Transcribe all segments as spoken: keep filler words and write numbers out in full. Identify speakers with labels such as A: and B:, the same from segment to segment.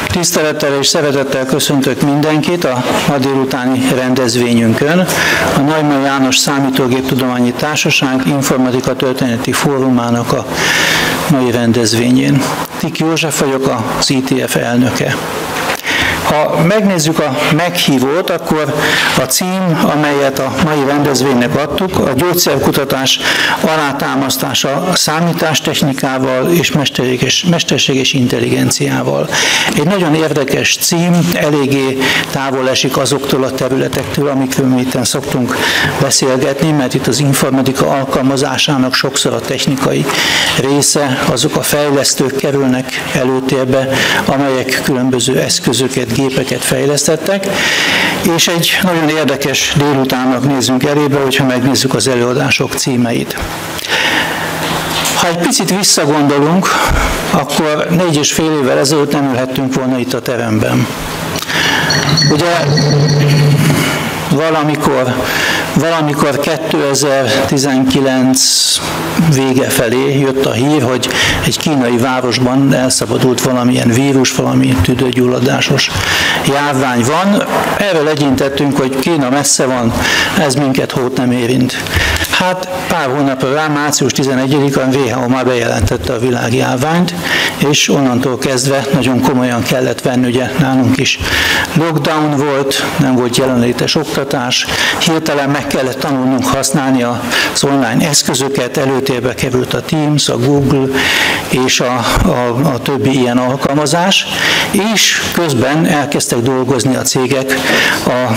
A: Tisztelettel és szeretettel köszöntök mindenkit a ma délutáni rendezvényünkön. A Neumann János Számítógéptudományi Társaság Informatika Történeti Fórumának a mai rendezvényén. Tik József vagyok, az I T F elnöke. Ha megnézzük a meghívót, akkor a cím, amelyet a mai rendezvénynek adtuk, a gyógyszerkutatás alátámasztása számítástechnikával és mesterséges, mesterséges intelligenciával. Egy nagyon érdekes cím, eléggé távol esik azoktól a területektől, amikről mi itten szoktunk beszélgetni, mert itt az informatika alkalmazásának sokszor a technikai része, azok a fejlesztők kerülnek előtérbe, amelyek különböző eszközöket, gépeket fejlesztettek, és egy nagyon érdekes délutánnak nézzünk elébe, hogyha megnézzük az előadások címeit. Ha egy picit visszagondolunk, akkor négy és fél évvel ezelőtt nem ülhettünk volna itt a teremben. Ugye valamikor, valamikor kétezer-tizenkilenc vége felé jött a hír, hogy egy kínai városban elszabadult valamilyen vírus, valami tüdőgyulladásos járvány van. Erről legyintettünk, hogy Kína messze van, ez minket hót nem érint. Hát pár hónapra rá, március tizenegyedikén a W H O már bejelentette a világjárványt, és onnantól kezdve nagyon komolyan kellett venni, ugye nálunk is lockdown volt, nem volt jelenlétes oktatás, hirtelen meg kellett tanulnunk használni az online eszközöket, előtérbe került a Teams, a Google és a, a, a többi ilyen alkalmazás, és közben elkezdtek dolgozni a cégek, a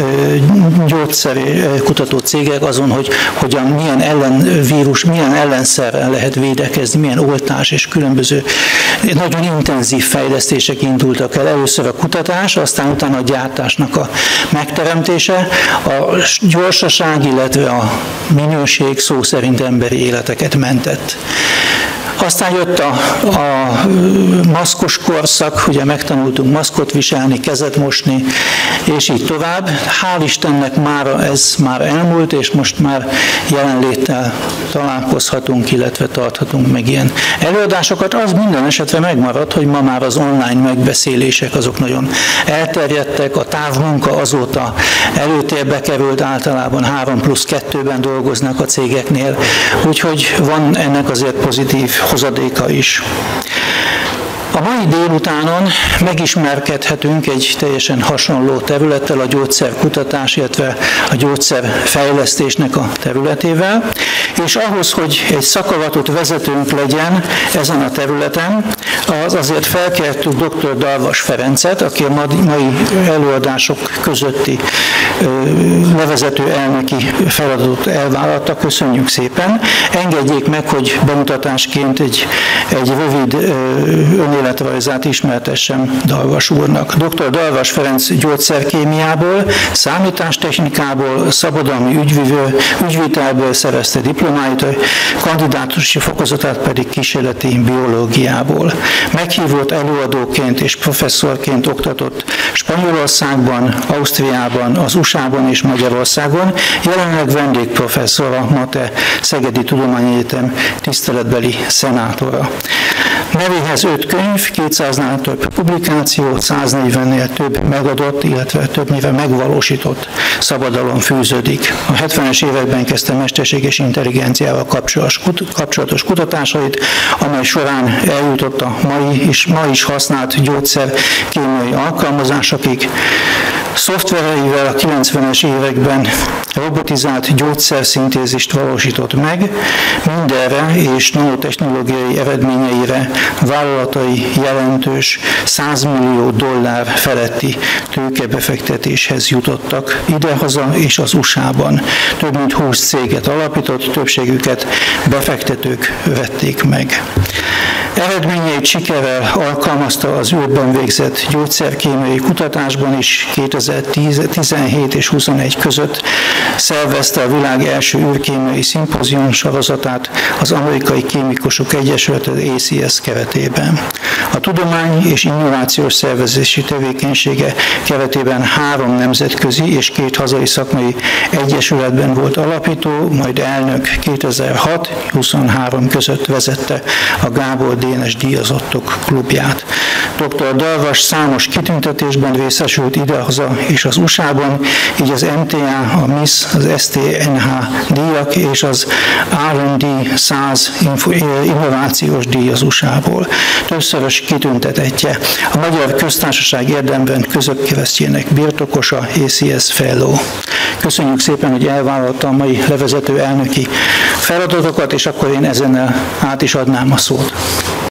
A: gyógyszerkutató cégek azon, hogy hogyan, milyen ellenvírus, milyen ellenszerrel lehet védekezni, milyen oltás és különböző nagyon intenzív fejlesztések indultak el. Először a kutatás, aztán utána a gyártásnak a megteremtése, a gyorsaság, illetve a minőség szó szerint emberi életeket mentett. Aztán jött a, a maszkos korszak, ugye megtanultunk maszkot viselni, kezet mosni, és így tovább. Hál' Istennek már ez már elmúlt, és most már jelenléttel találkozhatunk, illetve tarthatunk meg ilyen előadásokat. Az minden esetre megmaradt, hogy ma már az online megbeszélések azok nagyon elterjedtek, a távmunka azóta előtérbe került, általában három plusz kettőben dolgoznak a cégeknél, úgyhogy van ennek azért pozitív hozadéka is. A mai délutánon megismerkedhetünk egy teljesen hasonló területtel, a gyógyszerkutatás, illetve a gyógyszerfejlesztésnek a területével, és ahhoz, hogy egy szakavatott vezetőnk legyen ezen a területen, az azért felkértük dr. Darvas Ferencet, aki a mai előadások közötti levezető elnöki feladatot elvállalta. Köszönjük szépen. Engedjék meg, hogy bemutatásként egy, egy rövid önéletrajzát ismertessem Darvas úrnak. doktor Darvas Ferenc gyógyszerkémiából, számítástechnikából, szabadalmi ügyvivő, ügyvitelből szerezte diplomáit, a kandidátusi fokozatát pedig kísérleti biológiából. Meghívott előadóként és professzorként oktatott Spanyolországban, Ausztriában, az U S A-ban és Magyarországon, jelenleg vendégprofesszor a MATE Szegedi Tudományegyetem tiszteletbeli szenátora. Nevéhez öt könyv, kétszáznál több publikáció, száznegyvennél több megadott, illetve többnyire megvalósított szabadalom fűződik. A hetvenes években kezdte mesterséges intelligenciával kapcsolatos kutatásait, amely során eljutott a mai és ma is használt gyógyszerkémiai alkalmazásokig. Szoftvereivel a kilencvenes években robotizált gyógyszerszintézist valósított meg, mindenre és nanotechnológiai eredményeire vállalatai jelentős száz millió dollár feletti tőkebefektetéshez jutottak idehaza és az U S A-ban. Több mint húsz céget alapított, többségüket befektetők vették meg. Eredményeit sikerrel alkalmazta az őrben végzett gyógyszerkémiai kutatásban is. kétezer-tizenhét és huszonegy között szervezte a világ első űrkémiai szimpozium sorozatát az Amerikai Kémikusok Egyesülete A C S keretében. A tudomány és innovációs szervezési tevékenysége keretében három nemzetközi és két hazai szakmai egyesületben volt alapító, majd elnök kétezer-hat-huszonhárom között vezette a Gábor Dénes díjazottok klubját. doktor Darvas számos kitüntetésben részesült idehaza és az u es á-ban, így az em té á, a MISZ, az es té en há díjak és az er és dé száz innovációs díj az u es á-ból. Többszörös kitüntetettje. A Magyar Köztársaság érdemben közöpkeresztjének birtokosa, á cé es Fellow. Köszönjük szépen, hogy elvállalta a mai levezető elnöki feladatokat, és akkor én ezennel át is adnám a szót.